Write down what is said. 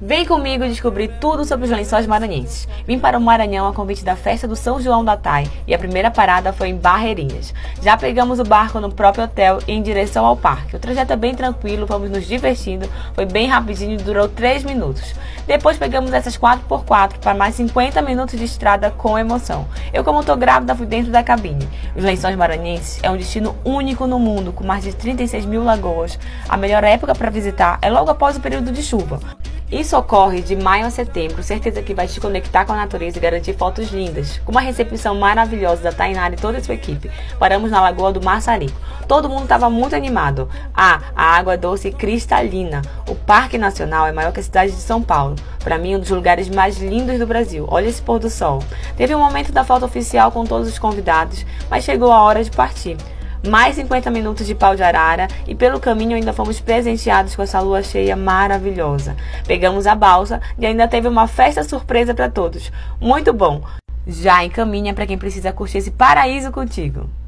Vem comigo descobrir tudo sobre os Lençóis Maranhenses. Vim para o Maranhão a convite da festa do São João da Tai e a primeira parada foi em Barreirinhas. Já pegamos o barco no próprio hotel e em direção ao parque. O trajeto é bem tranquilo, fomos nos divertindo, foi bem rapidinho e durou 3 minutos. Depois pegamos essas 4x4 para mais 50 minutos de estrada com emoção. Eu, como estou grávida, fui dentro da cabine. Os Lençóis Maranhenses é um destino único no mundo, com mais de 36 mil lagoas. A melhor época para visitar é logo após o período de chuva. Isso ocorre de maio a setembro, certeza que vai te conectar com a natureza e garantir fotos lindas. Com uma recepção maravilhosa da Tainara e toda a sua equipe, paramos na Lagoa do Maçarico. Todo mundo estava muito animado. A água é doce e cristalina. O Parque Nacional é maior que a cidade de São Paulo. Para mim, um dos lugares mais lindos do Brasil. Olha esse pôr do sol. Teve um momento da foto oficial com todos os convidados, mas chegou a hora de partir. Mais 50 minutos de pau de arara e pelo caminho ainda fomos presenteados com essa lua cheia maravilhosa. Pegamos a balsa e ainda teve uma festa surpresa para todos. Muito bom! Já encaminha para quem precisa curtir esse paraíso contigo.